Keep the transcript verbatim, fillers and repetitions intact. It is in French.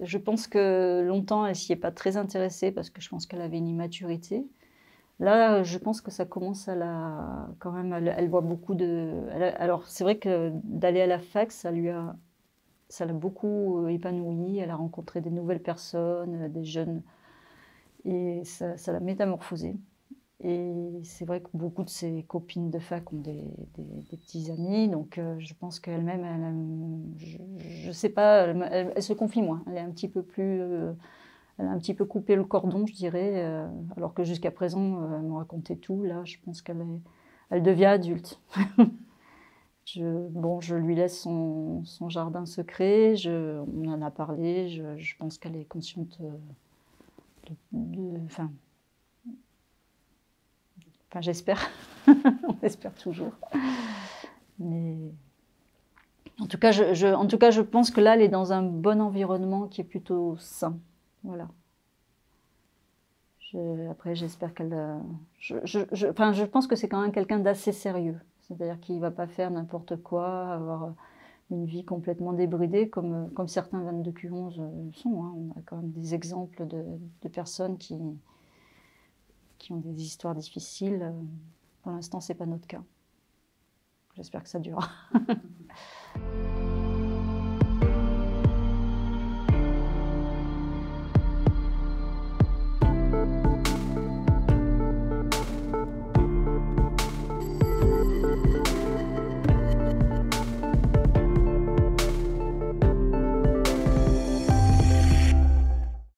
je pense que longtemps, elle s'y est pas très intéressée parce que je pense qu'elle avait une immaturité. Là, je pense que ça commence à la quand même, elle elle voit beaucoup de elle a alors c'est vrai que d'aller à la fac, ça lui a ça l'a beaucoup, heu, épanouie. Elle a rencontré des nouvelles personnes, heu, des jeunes et ça ça l'a métamorphosée et c'est vrai que beaucoup de ses copines de fac ont des des des petits amis donc heu, je pense qu'elle-même, elle aime je je sais pas, elle me elle elle se confie moins. Elle est un petit peu plus, heu, elle a un petit peu coupé le cordon, je dirais, heu, alors que jusqu'à présent, heu, elle me racontait tout. Là, je pense qu'elle est elle devient adulte. Je bon, je lui laisse son son jardin secret, je on en a parlé, je je pense qu'elle est consciente, heu, de de enfin enfin j'espère, on espère toujours. Mais en tout cas, je je en tout cas, je pense que là, elle est dans un bon environnement qui est plutôt sain. Voilà. Je après j'espère qu'elle, heu, je je je enfin, je pense que c'est quand même quelqu'un d'assez sérieux. C'est-à-dire qu'il va pas faire n'importe quoi, avoir, heu, une vie complètement débridée comme, heu, comme certains vingt-deux Q onze, heu, sont, hein. On a quand même des exemples de de personnes qui qui ont des histoires difficiles, heu. Pour l'instant, c'est pas notre cas. J'espère que ça durera.